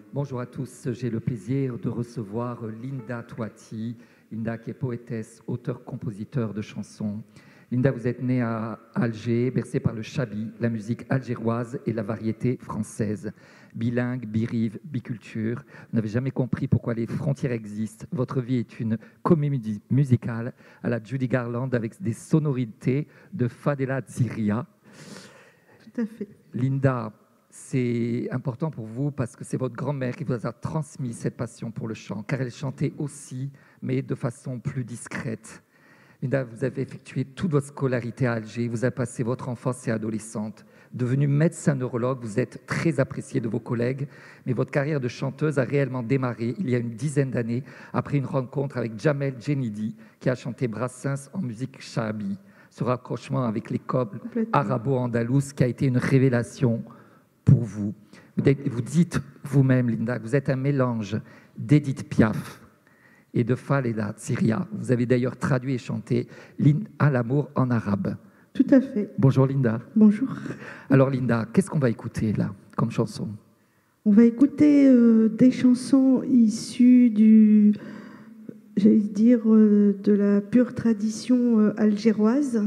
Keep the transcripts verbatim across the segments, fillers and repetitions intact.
Bonjour à tous, j'ai le plaisir de recevoir Linda Touati. Linda qui est poétesse, auteur-compositeur de chansons. Linda, vous êtes née à Alger, bercée par le chabi, la musique algéroise et la variété française. Bilingue, birive, biculture, vous n'avez jamais compris pourquoi les frontières existent. Votre vie est une comédie musicale à la Judy Garland avec des sonorités de Fadela Ziria. Tout à fait. Linda, c'est important pour vous parce que c'est votre grand-mère qui vous a transmis cette passion pour le chant, car elle chantait aussi, mais de façon plus discrète. Linda, vous avez effectué toute votre scolarité à Alger, vous avez passé votre enfance et adolescente. Devenu médecin neurologue, vous êtes très apprécié de vos collègues, mais votre carrière de chanteuse a réellement démarré il y a une dizaine d'années après une rencontre avec Jamel Djenidi, qui a chanté Brassens en musique chabi. Ce rapprochement avec les cobles arabo-andalouses qui a été une révélation pour vous. Vous dites vous-même, Linda, que vous êtes un mélange d'Edith Piaf et de Fadela Ziria. Vous avez d'ailleurs traduit et chanté l'hymne à l'amour en arabe. Tout à fait. Bonjour Linda. Bonjour. Alors Linda, qu'est-ce qu'on va écouter là comme chanson? On va écouter euh, des chansons issues du, j'allais dire, euh, de la pure tradition euh, algéroise.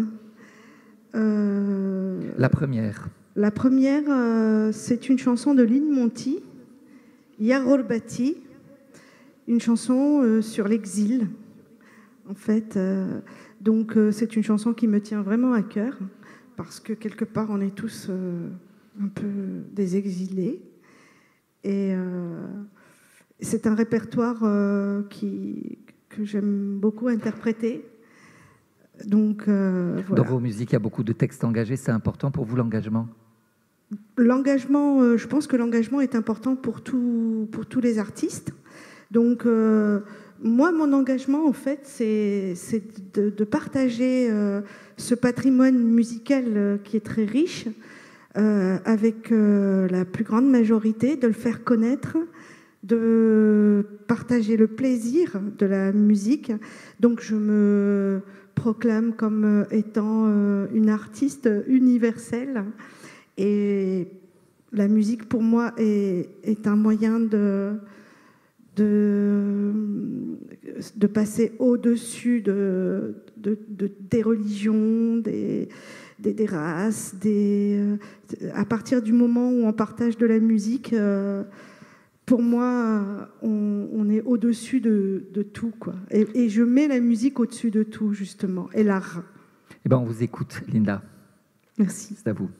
Euh, la première. La première, euh, c'est une chanson de Lynn Monty, Ya Ghorbati, une chanson euh, sur l'exil, en fait. Euh, donc, euh, c'est une chanson qui me tient vraiment à cœur, parce que quelque part, on est tous euh, un peu des exilés. Et euh, c'est un répertoire euh, qui, que j'aime beaucoup interpréter. Donc, euh, voilà. Dans vos musiques, il y a beaucoup de textes engagés. C'est important pour vous, l'engagement? L'engagement, euh, je pense que l'engagement est important pour, tout, pour tous les artistes. Donc, euh, moi, mon engagement, en fait, c'est de, de partager euh, ce patrimoine musical euh, qui est très riche euh, avec euh, la plus grande majorité, de le faire connaître, de partager le plaisir de la musique. Donc, je me proclame comme étant euh, une artiste universelle. Et la musique, pour moi, est, est un moyen de, de, de passer au-dessus de, de, de, des religions, des, des, des races. Des, à partir du moment où on partage de la musique, euh, pour moi, on, on est au-dessus de, de tout, quoi. Et, et je mets la musique au-dessus de tout, justement, et l'art. Eh bien, on vous écoute, Linda. Merci. C'est à vous.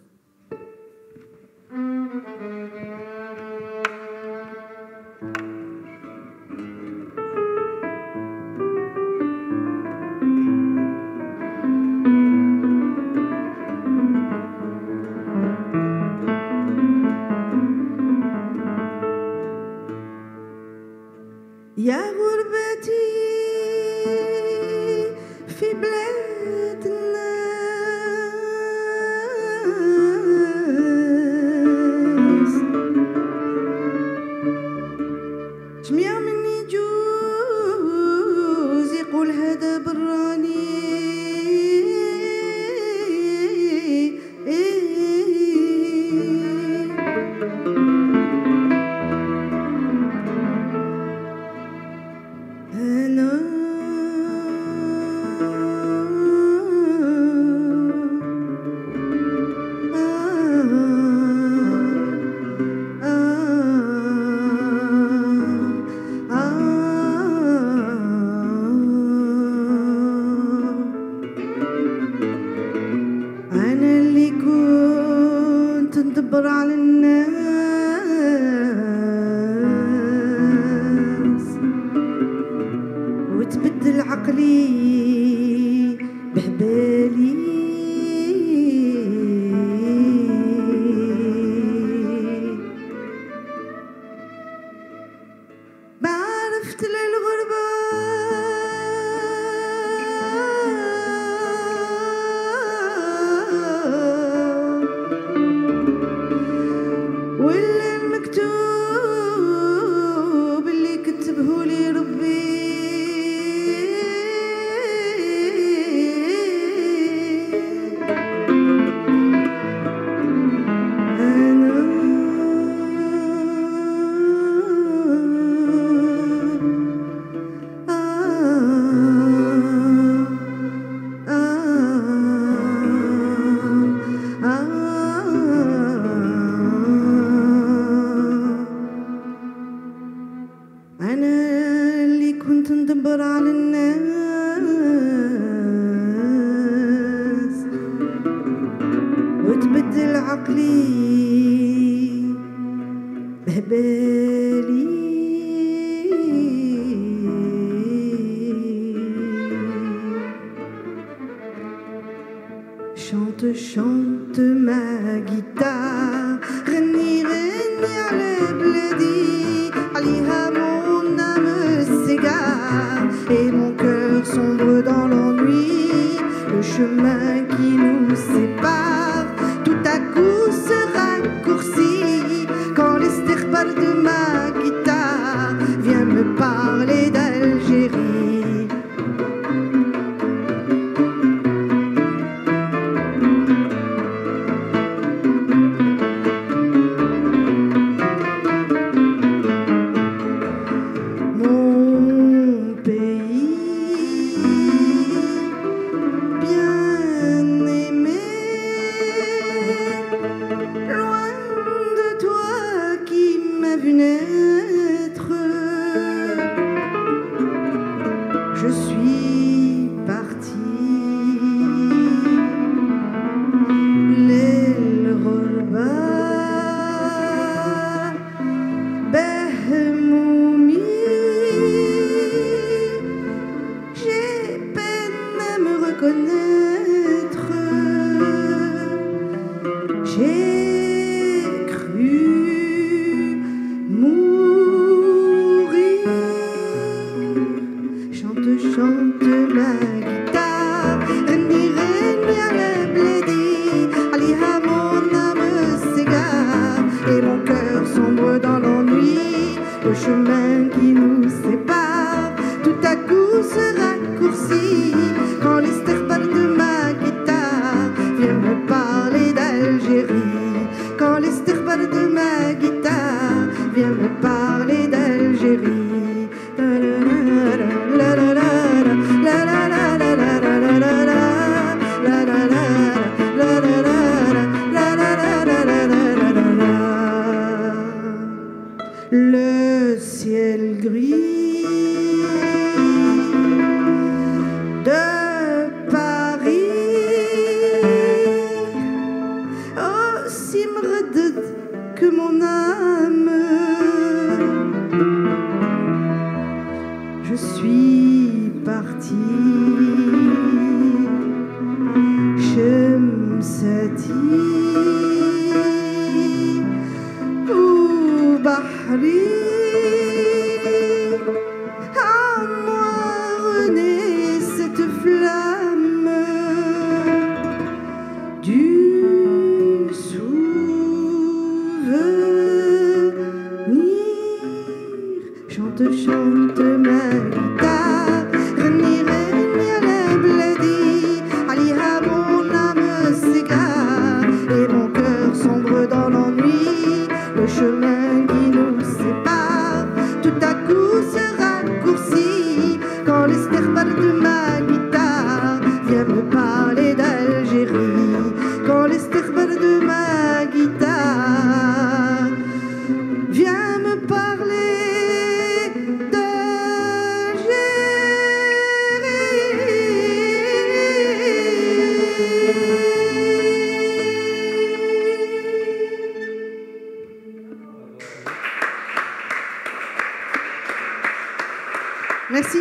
يا غربتي في بلاد الناس جميع من يجوز يقول هذا براني على الناس وتبدل عقلي بهبالي ما عرفت للغربة واللي عقلي ببالي chante chante ma guitare غني غني على بلادي عليها mon âme s'égare et mon cœur sombre dans l'ennui le chemin qui nous sépare tout à coup se raccourcit quand l'esterpal de ma guitare vient me parler d'Algérie. Merci.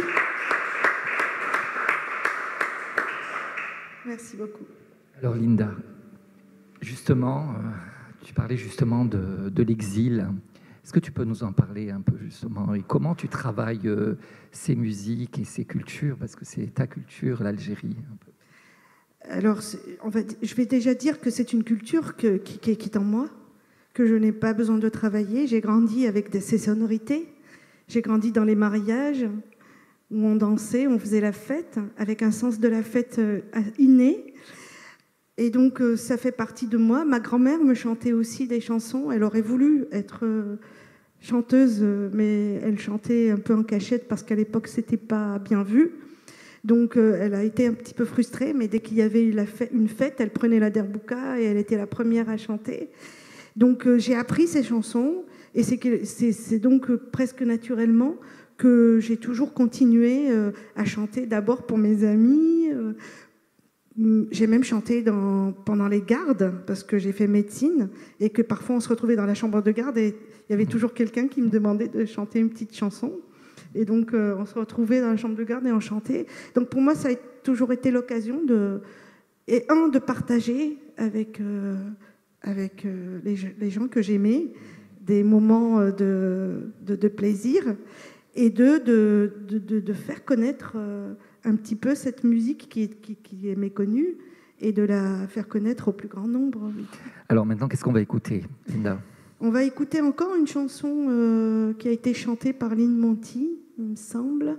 Merci beaucoup. Alors Linda, justement, euh, tu parlais justement de, de l'exil. Est-ce que tu peux nous en parler un peu justement et comment tu travailles euh, ces musiques et ces cultures, parce que c'est ta culture, l'Algérie un peu. Alors, on va, je vais déjà dire que c'est une culture que, qui, qui est en moi, que je n'ai pas besoin de travailler. J'ai grandi avec des, ces sonorités. J'ai grandi dans les mariages où on dansait, on faisait la fête, avec un sens de la fête inné. Et donc, ça fait partie de moi. Ma grand-mère me chantait aussi des chansons. Elle aurait voulu être chanteuse, mais elle chantait un peu en cachette parce qu'à l'époque, c'était pas bien vu. Donc, elle a été un petit peu frustrée, mais dès qu'il y avait eu la fête, une fête, elle prenait la derbouka et elle était la première à chanter. Donc, j'ai appris ces chansons et c'est donc presque naturellement que j'ai toujours continué à chanter d'abord pour mes amis, j'ai même chanté dans, pendant les gardes, parce que j'ai fait médecine, et que parfois on se retrouvait dans la chambre de garde et il y avait toujours quelqu'un qui me demandait de chanter une petite chanson. Et donc euh, on se retrouvait dans la chambre de garde et on chantait. Donc pour moi, ça a toujours été l'occasion de, et un, de partager avec, euh, avec euh, les, les gens que j'aimais des moments de, de, de plaisir, et deux, de, de, de, de faire connaître euh, un petit peu cette musique qui est, qui, qui est méconnue, et de la faire connaître au plus grand nombre. Alors maintenant, qu'est-ce qu'on va écouter, Linda ? On va écouter encore une chanson euh, qui a été chantée par Lynn Monty, il me semble,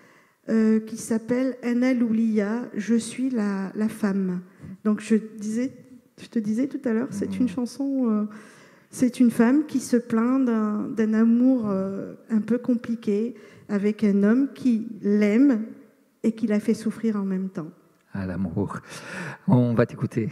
euh, qui s'appelle « Ana Loulia, je suis la, la femme ». Donc je, disais, je te disais tout à l'heure, c'est une chanson, euh, c'est une femme qui se plaint d'un, d'un amour euh, un peu compliqué avec un homme qui l'aime et qui la fait souffrir en même temps. Ah, l'amour. On va t'écouter.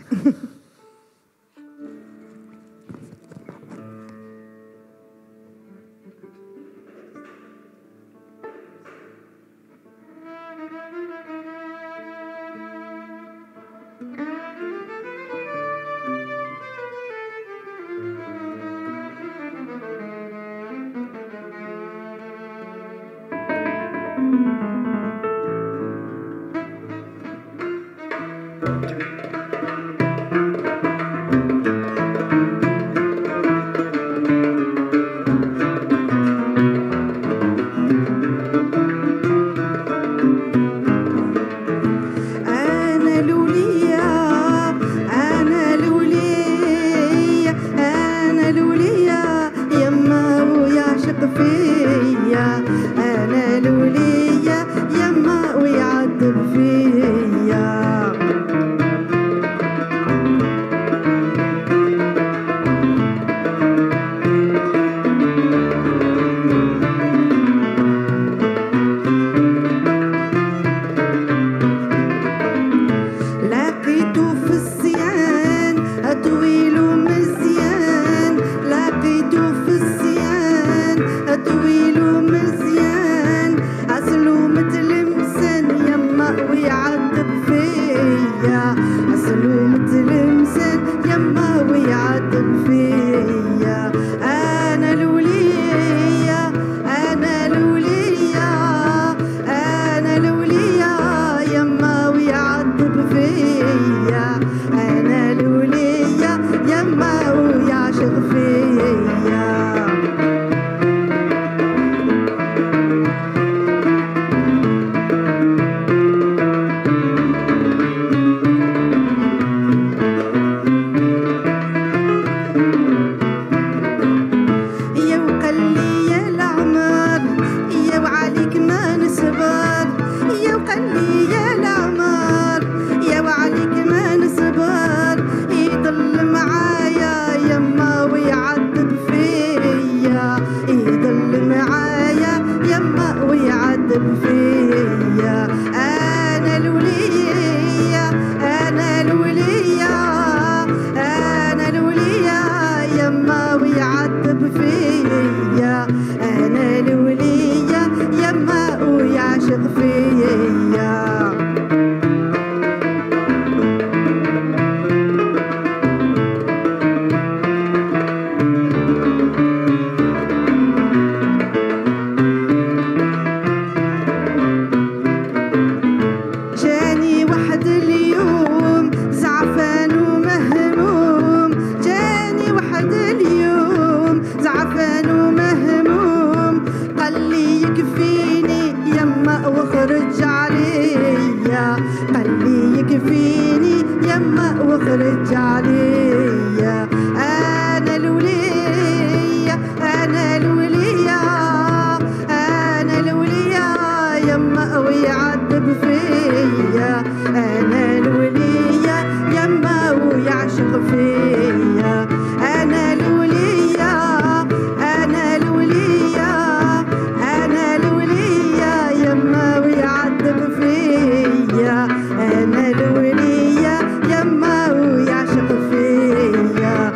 أنا الولية يما ويعشق فيا.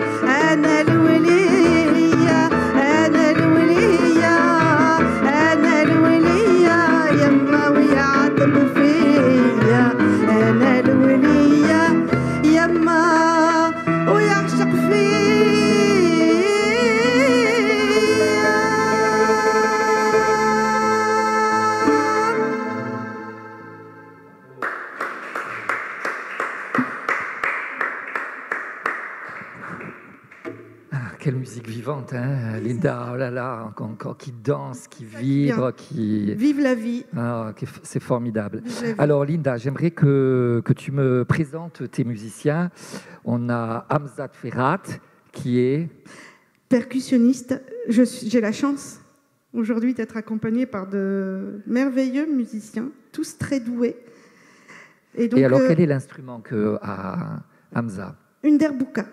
quelle musique vivante, hein, Linda, oh là là, encore, encore qui danse, qui vibre, qui... Vive la vie. Ah, c'est formidable. Alors Linda, j'aimerais que, que tu me présentes tes musiciens. On a Hamza Ferhat, qui est... percussionniste. J'ai la chance aujourd'hui d'être accompagnée par de merveilleux musiciens, tous très doués. Et, donc, Et alors, euh, quel est l'instrument que a Hamza? Une derbouka.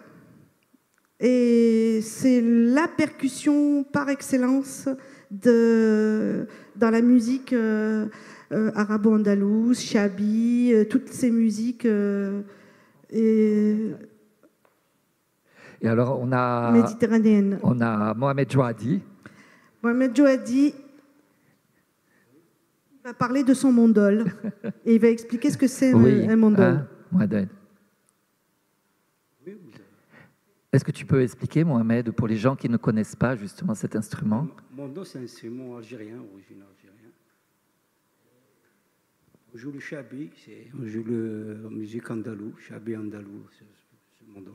Et c'est la percussion par excellence de, dans la musique euh, euh, arabo-andalouse, chabi, euh, toutes ces musiques. Euh, et, et alors, on a, méditerranéennes. On a Mohamed Jouadi. Mohamed Jouadi va parler de son mandol et il va expliquer ce que c'est oui, un, un mandol. Hein, Mohamed. Est-ce que tu peux expliquer, Mohamed, pour les gens qui ne connaissent pas justement cet instrument? Mando, c'est un instrument algérien, origine algérien. On joue le chabi, on joue le, la musique andalou, chabi andalou, c'est le mando.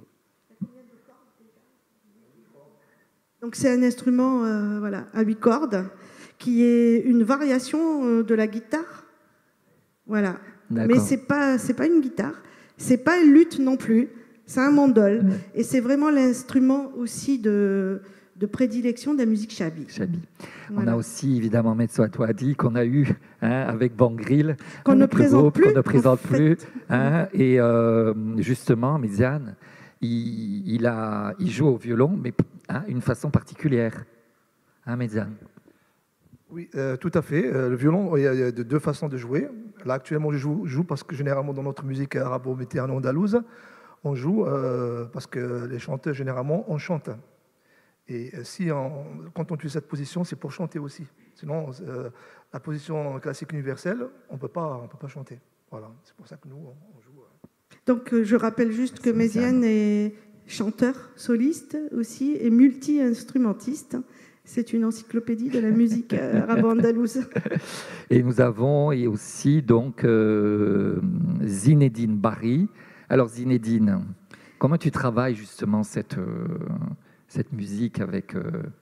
Donc c'est un instrument euh, voilà, à huit cordes qui est une variation euh, de la guitare. Voilà. Mais ce n'est pas, c'est pas une guitare, ce n'est pas une luth non plus. C'est un mandol, ouais. Et c'est vraiment l'instrument aussi de, de prédilection de la musique chabi. Chabi. Voilà. On a aussi évidemment Metso Atouadi qu'on a eu hein, avec Bangril, qu'on ne présente plus, qu'on ne présente plus. Hein, et euh, justement, Méziane, il, il, a, il joue au violon, mais hein, une façon particulière. Hein, Méziane? Oui, euh, tout à fait. Euh, le violon, il y a deux façons de jouer. Là, actuellement, je joue, je joue parce que généralement, dans notre musique arabo-méditerranéenne andalouse, on joue euh, parce que les chanteurs, généralement, on chante. Et si on, quand on utilise cette position, c'est pour chanter aussi. Sinon, euh, la position classique universelle, on ne peut pas chanter. Voilà, c'est pour ça que nous, on, on joue. Euh... Donc, je rappelle juste que Méziane est chanteur, soliste aussi, et multi-instrumentiste. C'est une encyclopédie de la musique arabo-andalouse. Et nous avons et aussi donc euh, Zinedine Bari. Alors Zinedine, comment tu travailles justement cette, euh, cette musique avec... Euh...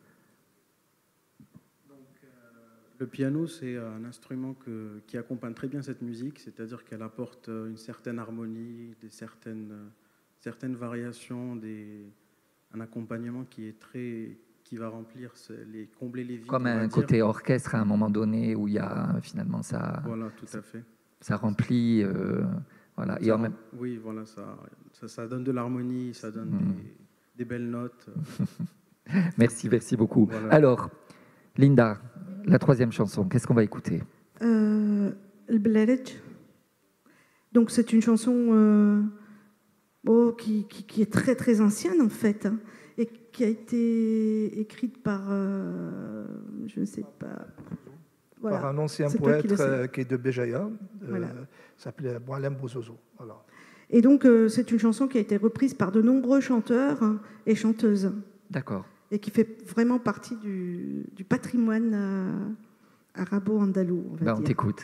Donc, euh, le piano, c'est un instrument que, qui accompagne très bien cette musique, c'est-à-dire qu'elle apporte une certaine harmonie, des certaines, certaines variations, des, un accompagnement qui est très... qui va remplir, les, combler les vides. Comme un côté dire. Orchestre à un moment donné où il y a finalement ça... Voilà, tout à fait. Ça remplit... Euh... Voilà. Ça, Et en même... Oui, voilà, ça, ça, ça donne de l'harmonie, ça donne mmh. des, des belles notes. Merci, merci beaucoup. Voilà. Alors, Linda, la troisième chanson, qu'est-ce qu'on va écouter? euh, El Bledj. Donc c'est une chanson euh, oh, qui, qui, qui est très très ancienne en fait, hein, et qui a été écrite par, euh, je ne sais pas... Voilà. Par un ancien poète qui, euh, qui est de Béjaïa, euh, voilà. S'appelait Boalem Bozozo. Voilà. Et donc, euh, c'est une chanson qui a été reprise par de nombreux chanteurs et chanteuses. D'accord. Et qui fait vraiment partie du, du patrimoine euh, arabo-andalou, on va ben, dire. On t'écoute.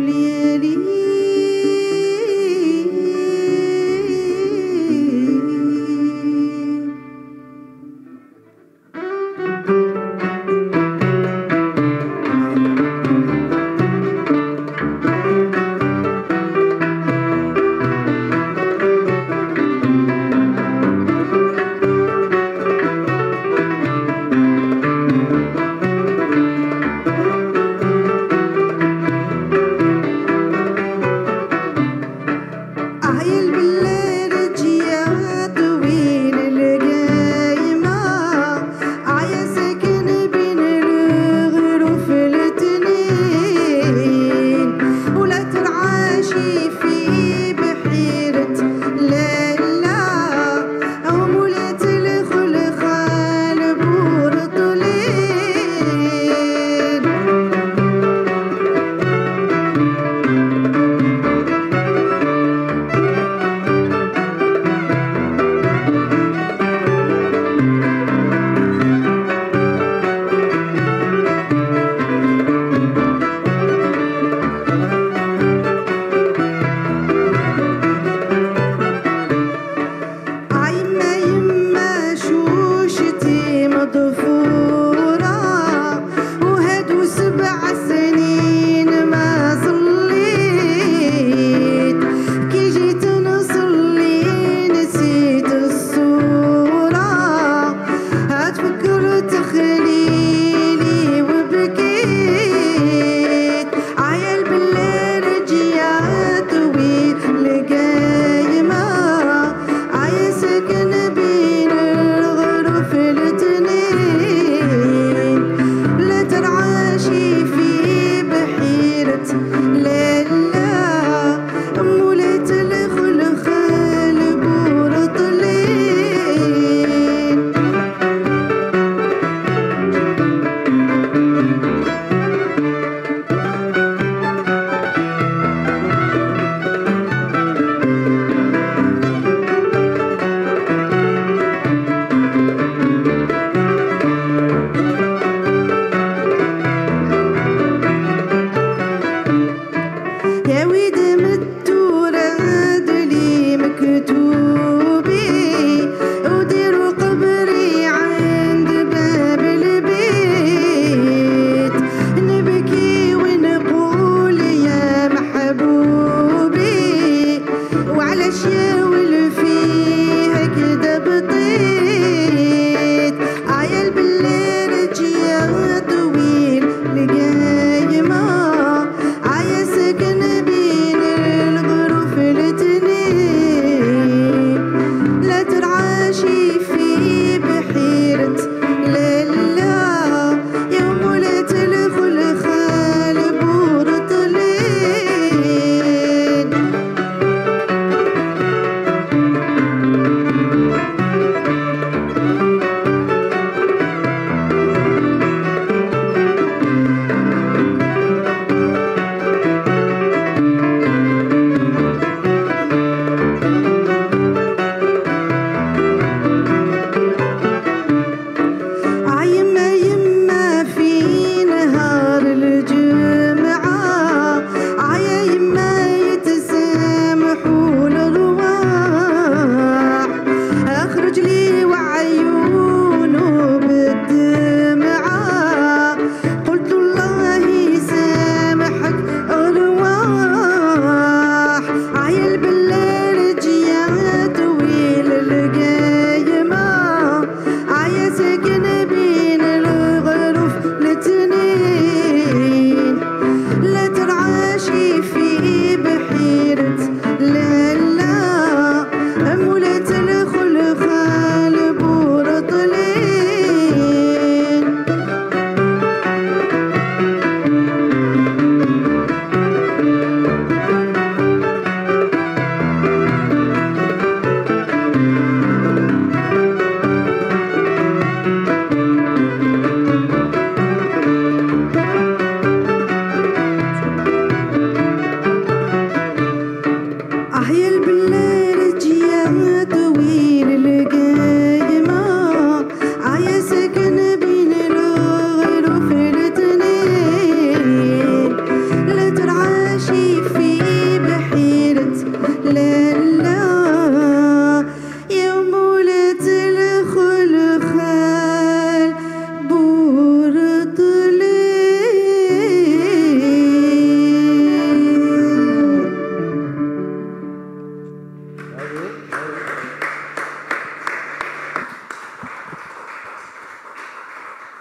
طويل لقايمة عايا سكن بين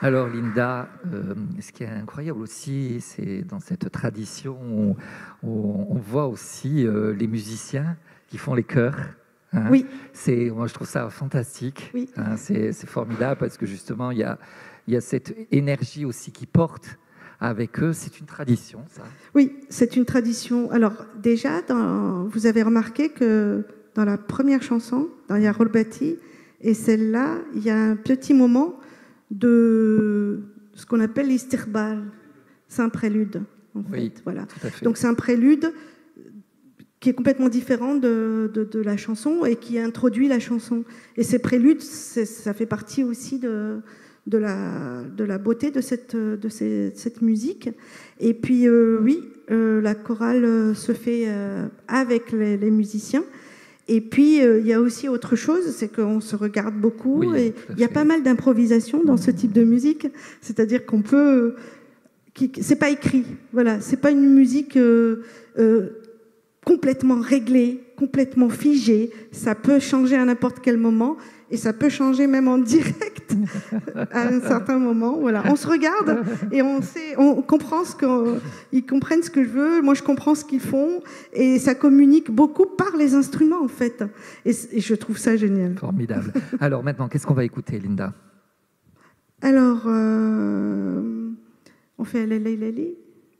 Alors Linda, euh, ce qui est incroyable aussi, c'est dans cette tradition, on, on, on voit aussi euh, les musiciens qui font les chœurs. Hein. Oui. C'est, moi, je trouve ça fantastique. Oui. Hein, c'est, c'est formidable parce que justement, il y a, il y a cette énergie aussi qui porte avec eux. C'est une tradition, ça. Oui, c'est une tradition. Alors déjà, dans, vous avez remarqué que dans la première chanson, dans Ya Rolbati, et celle-là, il y a un petit moment de ce qu'on appelle l'istirbal. C'est un prélude, en Oui, fait. Voilà. tout à fait. Donc c'est un prélude qui est complètement différent de, de, de la chanson et qui introduit la chanson. Et ces préludes, c'est, ça fait partie aussi de, de, la, de la beauté de cette, de ces, cette musique. Et puis, euh, oui, euh, la chorale se fait euh, avec les, les musiciens. Et puis, euh, il y a aussi autre chose, c'est qu'on se regarde beaucoup. Oui, et il y a fait. pas mal d'improvisation dans ce type de musique. C'est-à-dire qu'on peut... Qui, c'est pas écrit, voilà. C'est pas une musique... Euh, euh, complètement réglé, complètement figé. Ça peut changer à n'importe quel moment et ça peut changer même en direct à un certain moment. Voilà. On se regarde et on, sait, on comprend ce qu'ils comprennent ce que je veux, moi je comprends ce qu'ils font et ça communique beaucoup par les instruments en fait. Et, et je trouve ça génial. Formidable. Alors maintenant, qu'est-ce qu'on va écouter, Linda? Alors, euh, on fait Lali Lali.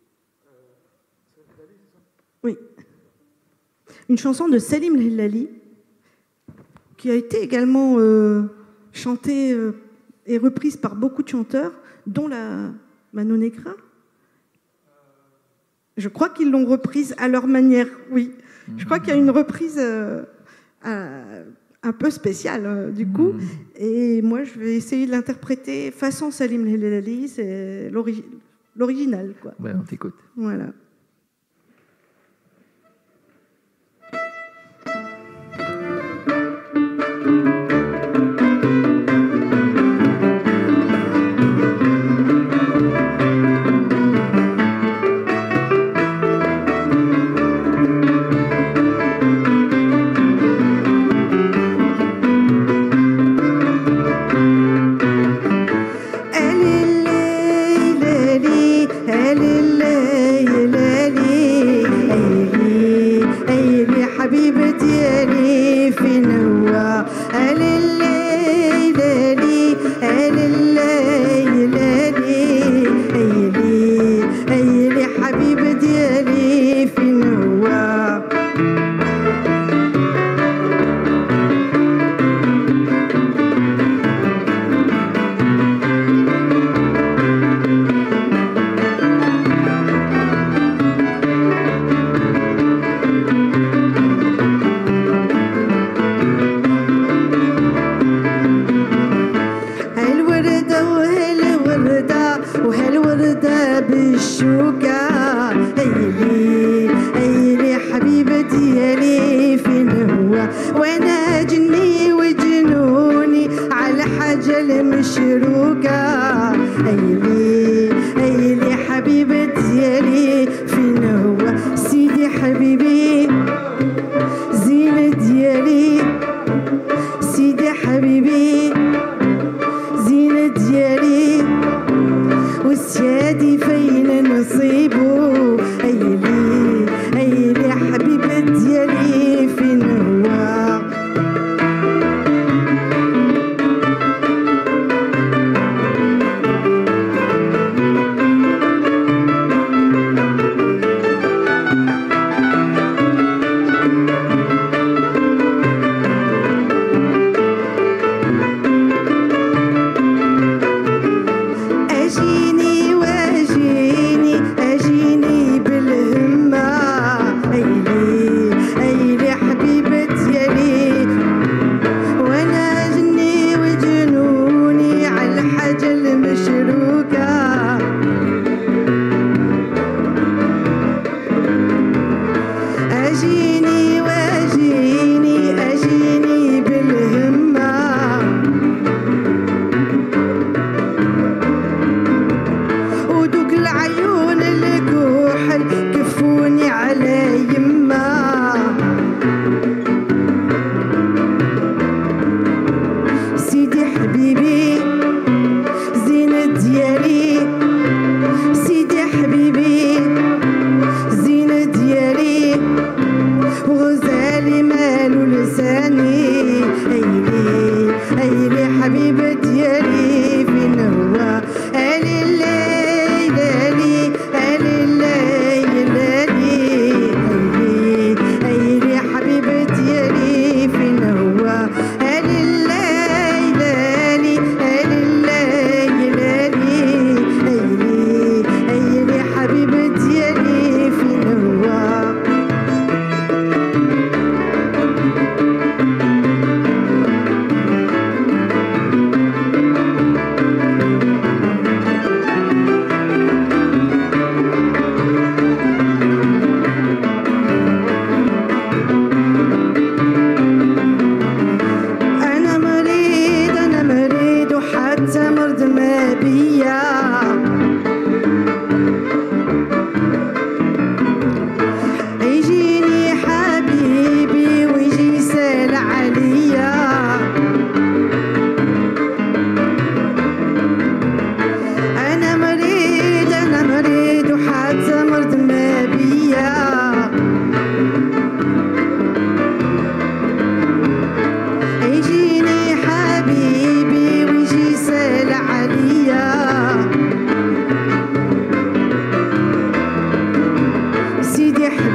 Oui. Une chanson de Salim Lali, qui a été également euh, chantée euh, et reprise par beaucoup de chanteurs, dont la Mano Negra. Je crois qu'ils l'ont reprise à leur manière, oui. Je crois qu'il y a une reprise euh, euh, un peu spéciale, euh, du coup. Mmh. Et moi, je vais essayer de l'interpréter façon Salim Lali, c'est l'ori- l'original, quoi. Ouais, on t'écoute. Voilà. Elle est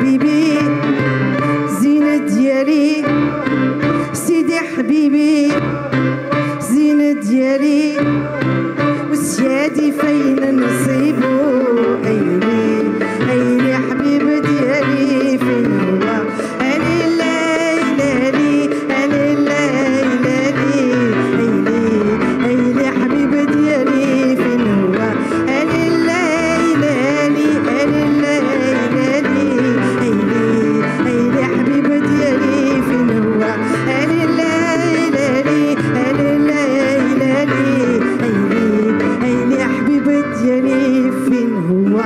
حبيبي زينة ديالي سيدي حبيبي زينة ديالي وسيادي فين نصيبو أيلي أيلي حبيب ديالي فين هو ألي ليلي ألي ليلي أيلي أيلي حبيب ديالي فين هو ألي ليلي ألي ليلي أيلي أيلي حبيب ديالي فين هو ألي ليلي ألي ليلي أيلي أيلي حبيب ديالي فين هو.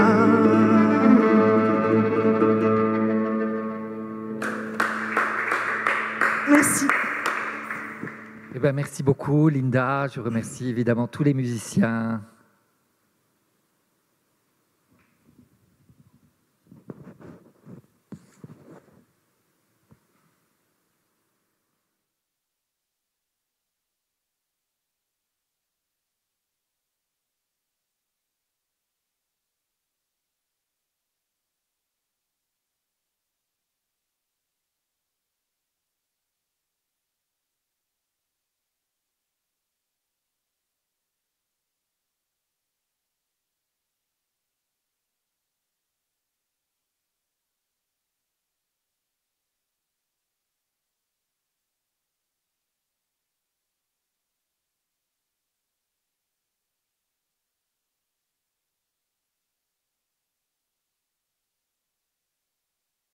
Merci. Eh ben, merci beaucoup, Linda. Je remercie évidemment tous les musiciens